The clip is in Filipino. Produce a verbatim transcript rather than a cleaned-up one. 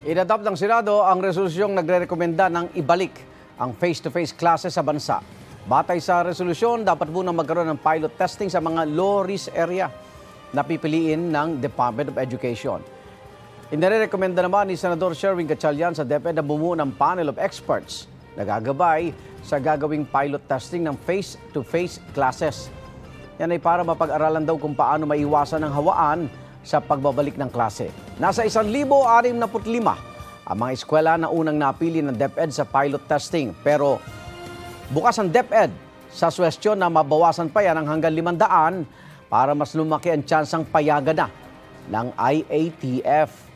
Inadopt ng Senado ang resolusyong nagre-rekomenda ng ibalik ang face-to-face classes sa bansa. Batay sa resolusyon, dapat muna magkaroon ng pilot testing sa mga low-risk area na pipiliin ng Department of Education. Inirekomenda naman ni Senador Sherwin Gatchalian sa DepEd na bumuo ng panel of experts na gagabay sa gagawing pilot testing ng face-to-face classes. Yan ay para mapag-aralan daw kung paano maiwasan ang hawaan sa pagbabalik ng klase. Nasa isang libo anim na lima ang mga eskwela na unang napili ng DepEd sa pilot testing. Pero bukas ang DepEd sa suwestyon na mabawasan pa yan ng hanggang limandaan para mas lumaki ang tsansang payagan na ng I A T F.